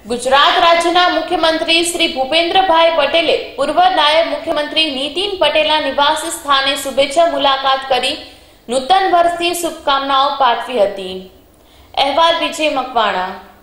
ગુજરાત રાજ્યના મુખ્યમંત્રી શ્રી ભૂપેન્દ્રભાઈ પટેલે પૂર્વ નાયબ મુખ્યમંત્રી નીતિન પટેલના નિવાસ સ્થાને શુભેચ્છા મુલાકાત કરી નૂતન વર્ષની શુભકામનાઓ પાઠવી હતી। અહેવાલ વિજય મકવાણા।